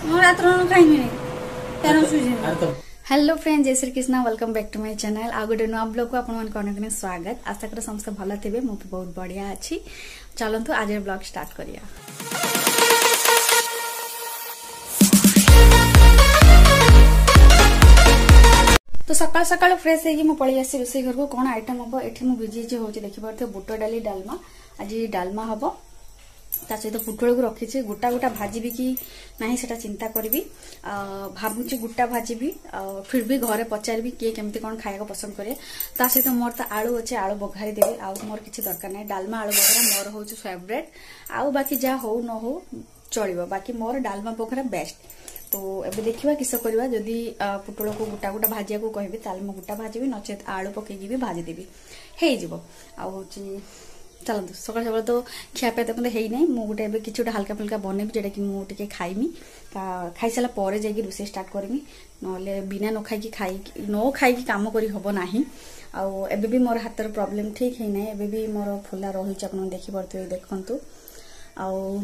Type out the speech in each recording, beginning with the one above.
Hello friend, जय Shri Krishna. Welcome back to my channel. आ गोटे नुआ ब्लॉग को आपन स्वागत। आशा कर समस्त भल थे, मुझे बहुत बढ़िया अच्छी। चलतु आज ब्लॉग स्टार्ट करिया। तो सकाल सकाल फ्रेश हो पलि आसी रोषे घर को कौन आइटम हम ये भिजी हूँ देखिपे बुट डाली डालमा। आज डालमा हम ता सहित पुटल को रखी गोटा गोटा भाजी कि ना से चिंता करी। भावुची गोटा भाजी फिर भी घरे पचारि किए केमती कौन खाया पसंद करे। ता सहित मोर तो आलू अच्छे, आलू बघारी देवी। आउ मोर किसी दरकार ना, डालमा आलू बघारा मोर हूँ फेवरेट। आउ बाकी जहाँ हो न हो चलो, बाकी मोर डालमा बघारा बेस्ट। तो एबे देखिबा किस करवा। जदि पुटल को गोटा गोटा भाजिया को कहबे ताल मु गोटा भाजी नचेत आलू पकईकी भी भाजी देवी हो। आउची चलते सकाल सकाल तो खियापिया तो मतलब है ना। मुझे कि गोटे हल्का फुल्का बनैबी जोटा कि मुझे खाइमी। खाई सारा पर जाकि रोषे स्टार्ट करमी, ना बिना न खाई काम करी हबो नाही। आउ एबे भी मोर हाथर प्रॉब्लम ठीक है ना। एबे भी मोर फुला रही आपन देखि परथि देखंतु। आउ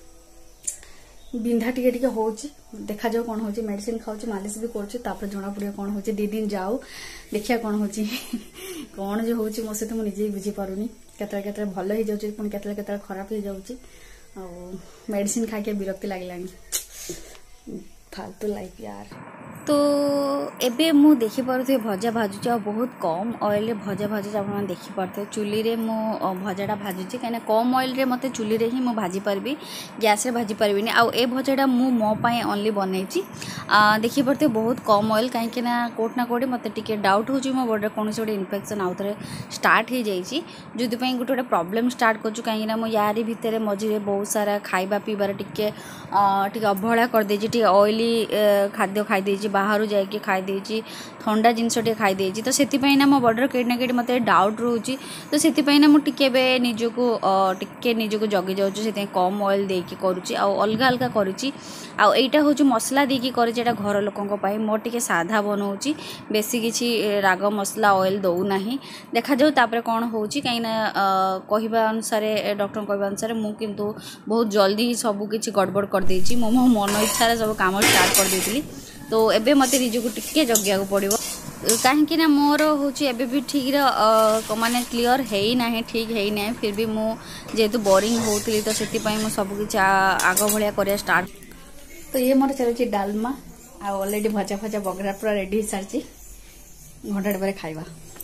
बिंधा टिके टिके होची, देखा जाओ कौन होची। मेडिसिन खाऊची, मालिश भी करूची, तापर जना पड़िया कौन होची। 2 दिन जाऊ देखिया कौन होची। कौन जो होची मो सहित मुझे बुझी पारुनी। केतरे भल हो जाउची, पुणी केतरे खराब हो जाउची। आ मेडिसिन खा के विरक्ति लागलानी। फालतू लाइफ यार। तो एबे मु देखि पारुथे भजा भाजुचे, बहुत कम ऑयल भजा भाजुचे। आप देखि पारुथे चुली रे मु भजाटा भाजुचे, कहीं कम ऑयल रे मते चुली रे ही मु भाजी पारबी, गैस रे भाजी पारबिनी। आ ए भजाटा मु मो पाए ओनली बनैची। देखि पारुथे बहुत कम ऑयल, कहीं ना कोटे मते टिके डाउट होची मो बॉडी कौन से इन्फेक्शन आउ थे स्टार्ट हो जाइए। जो गोटे प्रॉब्लम स्टार्ट करूँ, कहीं मो यारी भितर मझे बहुत सारा खाइबा पीबार टिके अवहेला कर देछि। ऑयली खाद्य खाई देछि, बाहर जाइए खाई देछि, ठंडा जिनस खाई देछि। तो से ना मो बॉडी कहीं ना कहीं मत डाउट रोचे। तो से ना मुझे निजको जगी जाऊँ, कम ऑयल देकी करुँची। अलग अलग करुँची। आईटा हूँ मसला देकी करें घर लोकों मोर टिके साधा बनाऊँगी, बेसी किसी राग मसला ऑयल दौना। देखा जाऊ तापर कौन हो कहीं कहवा अनुसार डॉक्टर कहवा अनुसार मु किंतु बहुत जल्दी सब किसी गड़बड़ कर देछि। मो मन इच्छा सब काम स्टार्ट कर देती। तो एबे मते निजको टिके जगिया पड़ो, कहीं मोर हूँ एबे भी ठीक माने क्लीयर है ना, ठीक है ना। फिर भी मु जेहेतु बोरिंग होती तो से सब किसी आग भाया कर स्टार्ट। तो ये मोर चलुची डालमा। ऑलरेडी भजा भजा बगरा पूरा रेडी हो सारी। घंटा पर खाइबा।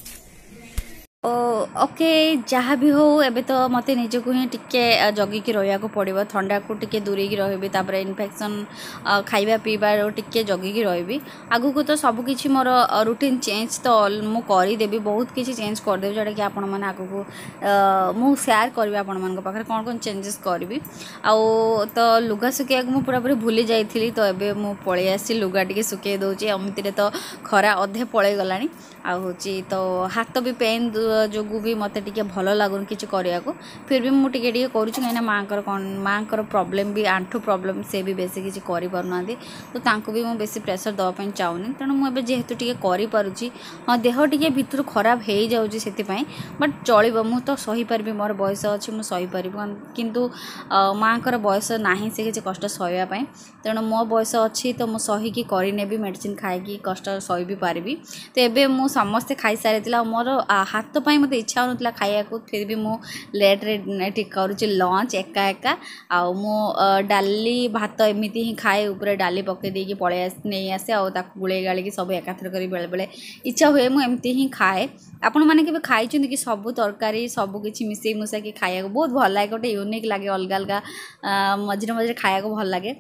ओके जहाँ भी हो एबे तो मते निजको ही टिके जगिकी रहा पड़ो। ठंडा को टिके दूरे की रही, तापर इन्फेक्शन खाइबा पीबार टिके जगिकी रही। आगु को तो सब किछि मोर रूटीन चेंज तो मु करदेवी, बहुत किछि चेंज करदेवी जोटा कि आपण मैंने आगु को मु शेयर करी आपण मान पाखे कौन कौन चेंजेस करी। तो लुगा सुखे मु पूरा पूरी भूली जाइली। तो एबे मु पळै आसी लुगा टिके सुखे दउची। अमितिरे तो खरा अधे पळै गलानी। तो हाथ भी पेन जो भी मत टे भल लगुन किसी करने को। फिर भी मुझे टे कहीं माँ प्रॉब्लम भी आंठू प्रॉब्लम से भी बेसी किसी करना। तो तांको भी मुझे बेसी प्रेसर दवाई चाहूनी, तेणु मुझे जेहेतु टे करुँची। हाँ देह टे भितर खराब हो जाऊँगी से, बट चलो मु तो सही पारि। मोर बयस अच्छी मु सही पारि, किंतु माँ बयस ना से किसी कष्ट सहवाई। तेणु मो बयस अच्छी तो मुझे सहीकि करनेबी, मेडिसिन खाई कष्ट सही भी पारि। तो एबे मु समस्ते खाई सारी। मोर हाथ पाई मत इच्छा होता खाया को, फिर भी मु लेट्रे करुँची लंच एका एका। डाली भात एमती ही खाए, ऊपर डाली पकई देकी पलि नहीं आसे। गुड़े गाड़ी सब एकाथर कर बेले बेले इच्छा हुए मुझे ही खाए। आपण मैंने के खाई कि सब तरकारी सब किसी मिसई मुसा कि खाया को बहुत भल लगे, गोटे यूनिक लगे, अलग अलग मझे मझे खाया को भल लगे।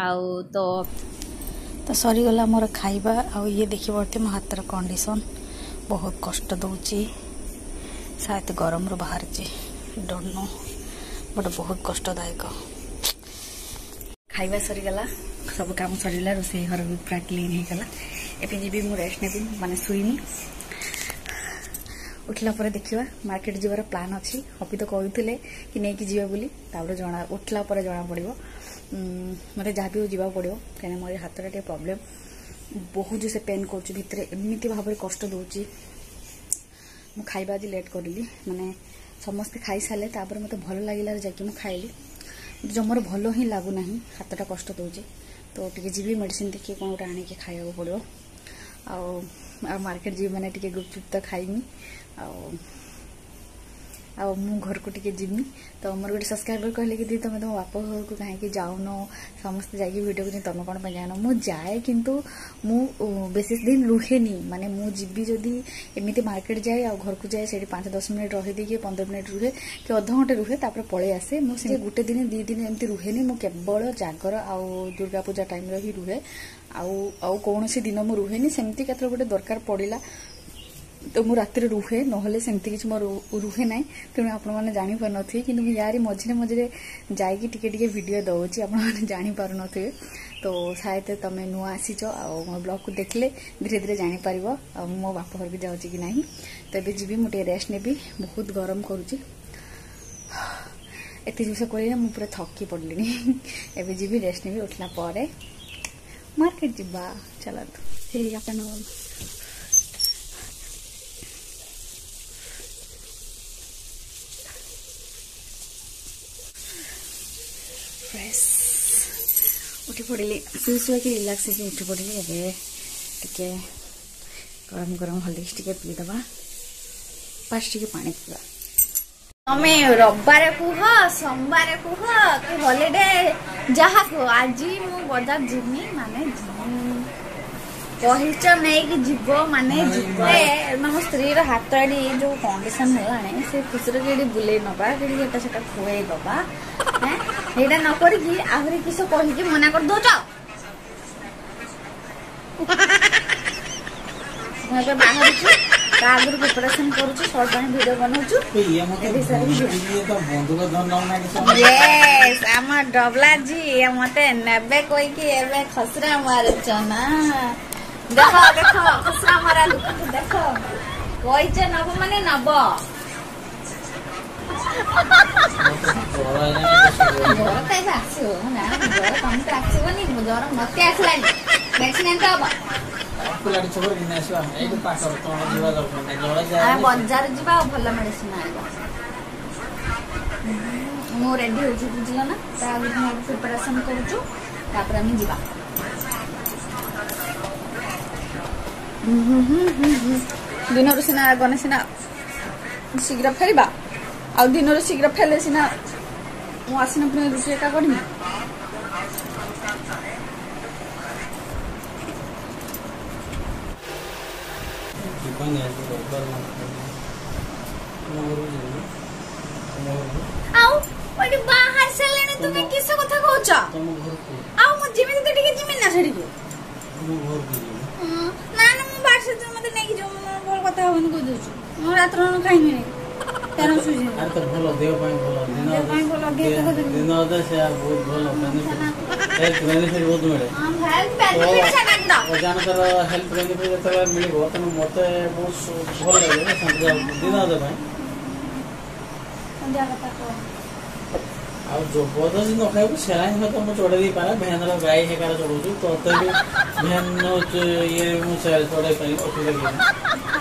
तो सरीगला मोर खाइबा। ये देखी पड़ते मो हाथर कंडीशन बहुत कष्ट दौची। शायद गरम रू बाहर डोंट नो, बट बहुत कष्टदायक। खाइबा सरीगला, सब काम सरीला, रोषे घर भी पूरा क्लीन हो गला। एबे जीबी मु रेस्ट नेबी, माने सुईनी। उठला पर देखिबा मार्केट जीवार प्लान अच्छी। हपी तो कहते कि नहीं कि जीवा बोली, तापर जना उठला पर जना पड़ो मत जहाँ भी जावा पड़ो। कहीं मोर हाथ टे प्रॉब्लम बहुत जो से पेन कर भितर एमती भाव में कष्ट दूची। मु खाइबा आज लेट करली, माने समस्ते खाई सारे तापर मत भल लगे जाकि मु खाइली। जमर भल ही लगुना हाथटा कष्ट दूचे तो टी जी मेडिसिन देखिए कौन गोटे आने खाया पड़ो आ मार्केट जी मैंने टी गुपचुप तो खाइमी आ मु घर को टिके जिमी तो मोर गोटे सब्सक्राइबर कहले कि दी तुम तुम बाप घर को कहीं जाऊन समस्ते जाकि वीडियो को तुम कौन पे जान मु जाए किंतु मु बेस दिन रुहेनी माने मु जीवी जदि एमती मार्केट जाए आ घर को जाए से 5-10 मिनट रही कि 15 मिनट रुहे कि अध घंटे रुहे तापर पलि आसे मुझे गोटे दिन 2 दिन एमती रुहेनी मु केवल जागर आ दुर्गा पूजा टाइम ही रुहे आउ कौन दिन मु रुहेनी सेमती केतरे गोटे दरकार पड़िला तो मु राति रुहे नहले सेमती किसी मोर रुहे ना तेणु आपण मैंने जापर नी कि यार मझे मझे जाकि टिके वीडियो दौची आपने जापर थे तो शायद तुम नुआ आसीच मो ब्लॉग को देखले धीरे धीरे जापर मो बाप घर को जाऊँगी कि ना तो ये जी मुझे रेस्ट नेबी बहुत गरम करुच्ची एत जिस कह मुझे पूरा थकी पड़े एवं जी रेस्ट नेबी उठला पर मार्केट जा चलत फ्रेश उठी पड़े शुई शुआ कि रिलैक्स उठी पड़े टे गरम गरम हॉर्लिक्स टे पीदबा फास्ट टे पानी पीवा तमे रविवार कुह सोमवार कुह कि हॉलिडे जहा कुह आज मु बजार जिमी माने कहीच नहीं जीव माने जीवे मो स्त्री हाथ आड़ी जो कंडीशन है से खुशी के बुले नवा कि खुए दबा यहाँ न करी आहरी किस कहीकि मना कर दौच बाहर आगुरी प्रिपरेशन करुछु शॉर्ट टाइम वीडियो बनाउछु यस आम डबला जी मते नेबे कोई कि एबे खसरा मारुछ ना देखो देखो खसरा मारा लोक देखो कहिछ नब माने नब ज्वर कैसे आसो ना ज्वर कम तो आसोनी ज्वर मत आसलानी मेडिसिन एंत हम बजार जा भल मेडिसिन मु रेडी हो बुझल ना प्रिपरेशन करुचु जा दिन सीना गने सीना शीघ्र फेरवा आ दिन शीघ्र फेले सीना मुझे पुणी रुटी एका करमी बाहर चले तुम किस कथा कहछ आ मु जिमे तो टिके जिमे ना छड़ी ना ना मु बाहर से मते नै कि जो बोल कथा होन को दछु मु रात रो खाइमी नै तेरा सुजी आ तो भलो देव पाई भलो दिन अदे से बहुत भलो हेल्थ बेनिफिट बहुत मिले हेल्थ बेनिफिट से ना ओ जान कर हेल्थ बेनिफिट जतले मिलबो तने मते बहुत भल लागे दिन अदे भाई संध्या कथा को आ जो बोध दिन न खाइबो सेलाइन में तो मु चोड़े दी पारा भैन रो गाय हे कार चोड़ू तो ते भी भैन नो ये मु सेल चोड़े पाई ओठी लगी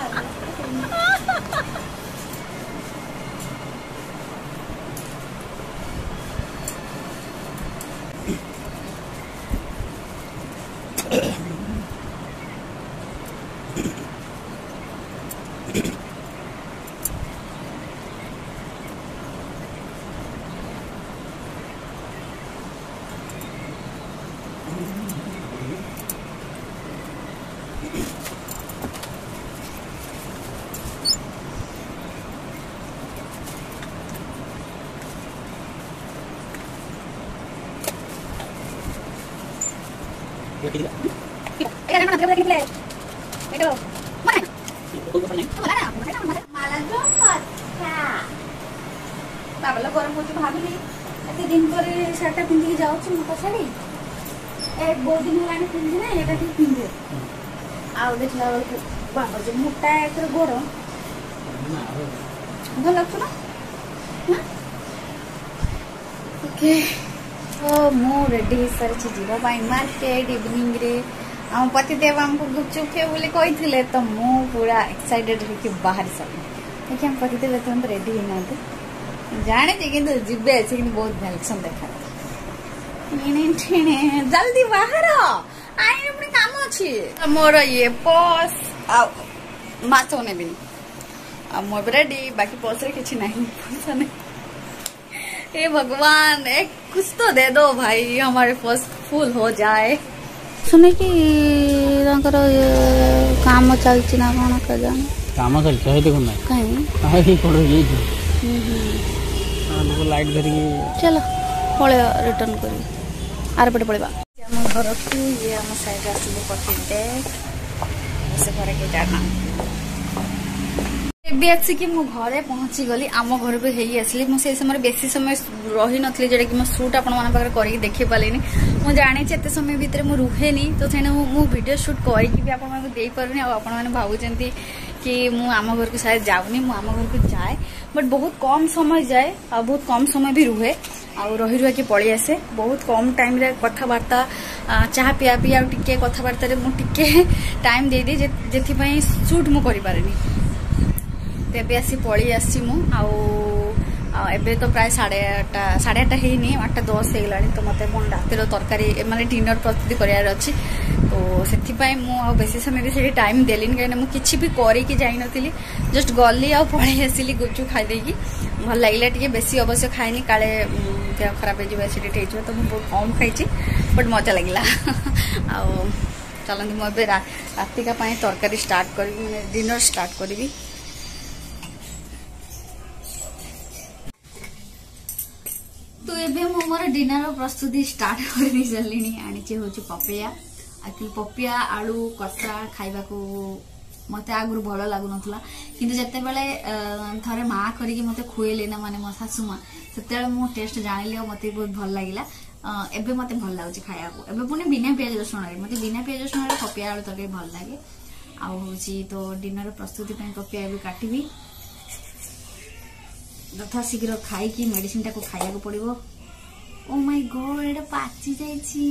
बाबला गरम हो भाविली एत दिन पर शार्टा पिंधि जाऊँ मोटा शाढ़ी बहुत दिन है पिंधि ना यहाँ ठीक पिंधे आउ देखला बेलू बाबा जो मोटा एक गोड़ भल लगुच ना ओके तो मु रेडी हो सारी जीवाई मार्केट इवनिंग रे आम पतिदेव आमको गुपचुप खे बोली कही तो मु पूरा एक्साइटेड होकर बाहर सारी देखिए हम पतिदेव तुरंत रेडी होना जाने कि जीवे बहुत भैलक्सन देखा जल्दी बाहर आई अपने काम अच्छी मोर ये पस माछ नेबी मो रेडी बाकी पर्स रे किछि नहीं पैसा नहीं। हे भगवान एक कुछ तो दे दो भाई हमारे पर्स फुल हो जाए। सुने कि काम चलती ना कौन कर जाने काम चलती है देखो ना कहीं पड़ो ये लाइट धरी चलो पळे रिटर्न करी आर पटे पळेबा हम घर को ये हम साइड आसले पटिते से घर के जाना एबी आछि कि मो घरे पहुंची गली आम घर पे हेई आसली मो से समय बेसी समय रही नथली जेडा कि मो शूट आपण माने पाकर करी देखि पालेनी मो जाने एते समय भीतर मो रुहेनी तो सेने मो वीडियो शूट करी कि भी आपण माने देई परनी आ आपण माने भाबुचंती कि मु आम घर को शायद जाऊनी मु आम घर को जाए बट बहुत कम समय जाए आ बहुत कम समय भी रुहे आ रही रुआ के पड़ी आसे बहुत कम टाइम रे कथबार्ता चाह पिया पिया टिके कथबार्ता रे मु टिके टाइम दे दे जेथि पई शूट मु करि पारेनी तेबे आसी पड़ी आसी मु एबे तो प्राय 8:30 हेनी 8:10 हेगलानी तो मते मन रातिर तरकारी माने डिनर प्रस्तुति करियार अछि तो सेथि पई मु आ बेसी समय भी सेठी टाइम देलिन काने मु किछि भी करी कि जाई नथिली जस्ट गली आ पळै आसिली गुचु खाइ देकी भल लागिला टिके बेसी अवश्य खाइनी काले देह खराब हे जिवे एसिडिटी हे तो मु बहुत कम खाइछि बट मजा लागिला आ चलंदी मु एबे रातिका पई तरकारी स्टार्ट करी डिनर स्टार्ट करबी। तो एबे मो मोर डिनर प्रस्तुति स्टार्ट कर दी चलिनी आनी होची पपिया आकि पपिया आलू कसा खाइबा को मते आगुर भलो लागु नथला किंतु जते बेले थरे मा करी कि मते खुएले ना माने मो सासु मा सेतेले मो टेस्ट जानिले मते बहुत भल लागिला एबे मते भल लागुची खाया को एबे पुनी बिना प्याज रसुन रे मते बिना प्याज रसुन रे पपिया आलू तके भल लागे आ होची तो डिनर प्रस्तुति पय पपिया एबे काटिबी यथा शीघ्र खाई कि मेडिसिन टाको खाया को पड़िबो। ओ माय गॉड एटा पाची जाईची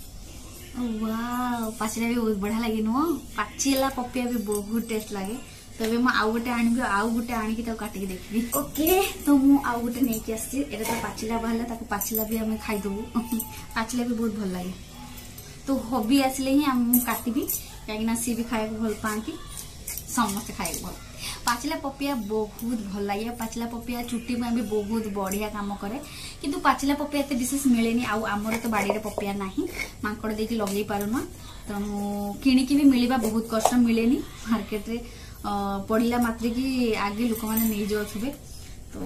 वाओ पाचीला भी बहुत बढ़िया लगे नो पाचीला पपिया भी बहुत टेस्ट लगे तबे मु आउ गोटे आनिबी आउ गोटे आनी कि ताको काटी के देखबी ओके तो मु आउ गोटे नै कि आसी एटा तो पाचीला बहला ताको पाचीला भी हम खाई दबु पाचीला भी बहुत भल लागे तो हबी आसले ही हम काटिबी काहे ना सी भी खाए को भल पांती समस्त खाए को भल पाचिला पपिया बहुत भल लगे पाचिला पपिया चुट्टी में भी बहुत बढ़िया काम करे किंतु पाचिला पपिया एते विशेष मिलेनी आउ आमर तो बाड़ी रे पपिया नाही मांकड़ देकी लगे पारुना तो किणिकी भी मिलवा बहुत कष्ट मिलेनी मार्केट रे पड़िला मात्र की आगे लोक माने नै जाउथबे तो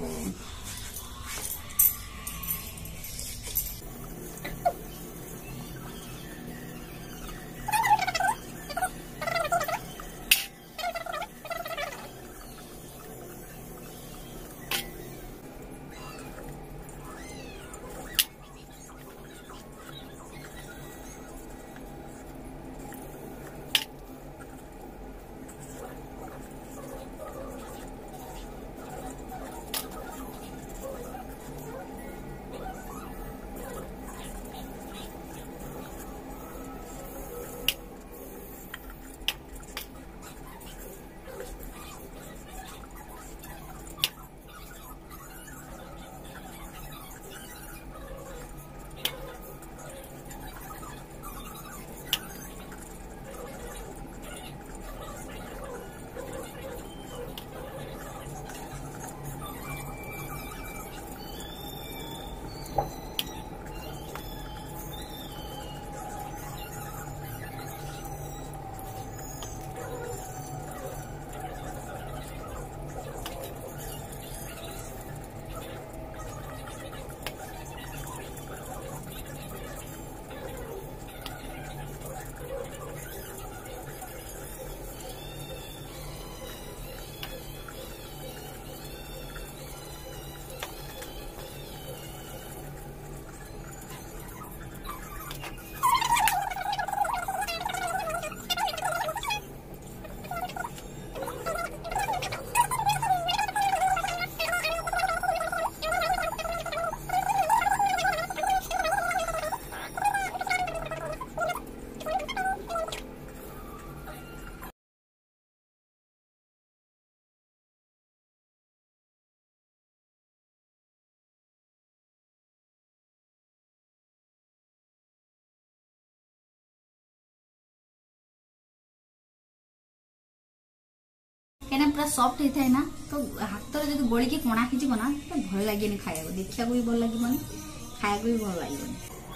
कहीं पूरा सॉफ्ट होता है ना तो हाथ में जो गोल की कणा खींच ना तो भल लगे खाया देखा भी भल लगे खाया भी भल लगे।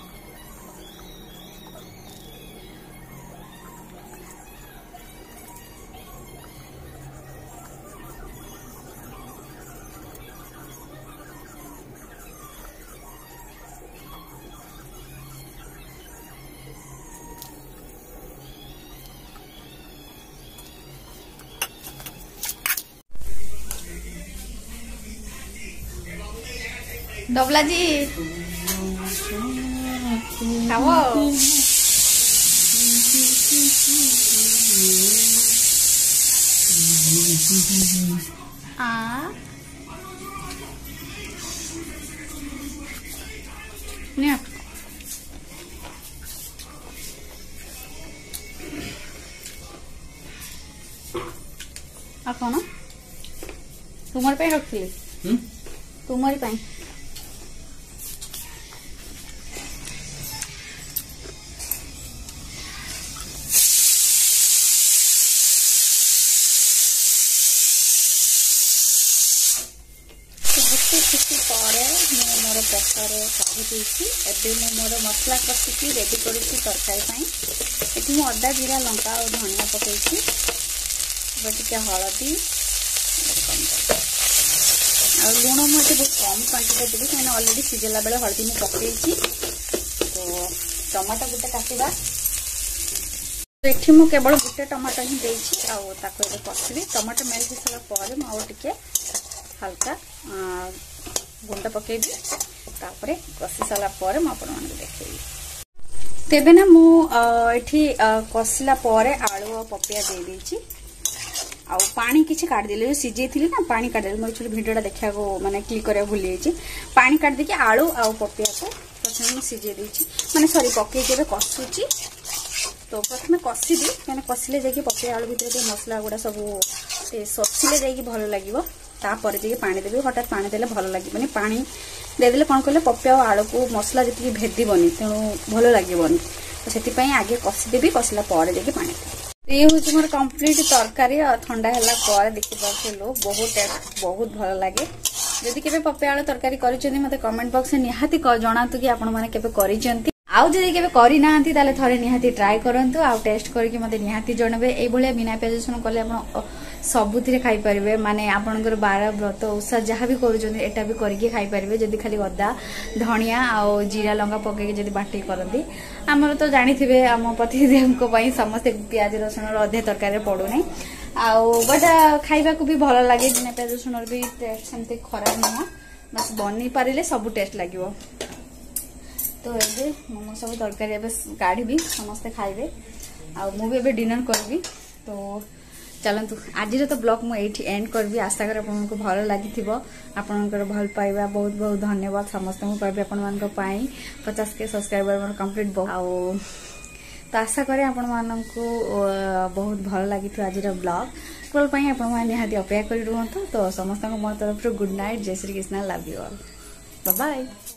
डबला जी खाओ कौन तुम रखी तुम खुशी पर मोर प्रेसर काढ़ी देती एवं मोर मसला कषिकी रेडी करुँच तरकारी ये मु अदा जीरा लंका और धनिया पकई टी हलदी आ लुण मुझे बहुत कम क्वांटिटी देवी कहीं अलरेडी सीझेला बेले हलदी मुझे पकई तो टमाटो गोटे काटा ये केवल गोटे टमाटो ही देती कषिली टमाटो मेल्ट हो सारापर मुझे हल्का गुंड पकेबी तापर कषि सारापर मुझे देखी तेबे ना मुझे कषिला आलू और पपिया दे देची आ पानी किसी काटिदेली सीझे थी ना पानी काटिदेली मोर भिडियोटा देखा माने क्लिक करा भूली पानी काटिदेकी आलू आ पपिया को प्रथम सीझे देची माने सॉरी पकई के कषुची तो प्रथम कषिदी मैंने कषिले जाकि पपिया आलू भितर मसला गुड़ा सब सचिले जाकि भल लगे तापर जाकि पानी देवी हठात पानी देले भल लगे पानी देदेले कौन कहले पपिया और आलू को मसला जी भेदबनी तेणु भल लगे तो से आगे कषिदेवी कषिला जाकि पानी ये हूँ मोर कंप्लीट तरकारी ठंडा है देखिए लोग बहुत भल लगे जदि केबे पपिया आलू तरकारी करिसेंती मते कमेंट बॉक्स में निहाती जणातु कि आपण माने केबे करिसेंती आउ जदि केबे करि नाहंती ताले थरे निहाती ट्राई करंतु आ टेस्ट करके मते निहाती जनबे ए भलिया बिना प्याज रसुण कले आपण सबुथिरे खाई परिबे माने आपनकर बार व्रत उषा जहाँ भी करूछंती एटा भी करके खाई परिबे जदि खाली अदा धनिया आ जीरा लंका पके जदि बाटी करंती हमर तो जानिथिबे हम पतिदेवको पई समस्त प्याज रसुण अधे तरकारी पडु नै आ बट खाइबा को भी भल लागे बिना प्याज रसुण भी टेस्ट सेमते खराब न बस बनी पारिले सब टेस्ट लागिवो तो ये मोमो सब तरकारी काढ़ी समस्ते खाइबे आ मु भी डिनर करबी तो चलतु आज तो ब्लॉग मुझे एंड करबी आशा कर आपको भल लगी आपंकर भल पाइबा बहुत बहुत धन्यवाद समस्त को कहबी आपण 50K सब्सक्राइबर मोर कंप्लीट आओ तो आशा करे आपण माननको बहुत भल लगी आज ब्लॉग कल आपण निहाती अपेक्षा कर रुहतु तो समस्त मो तरफ गुड नाइट जय Shri Krishna love you all bye bye.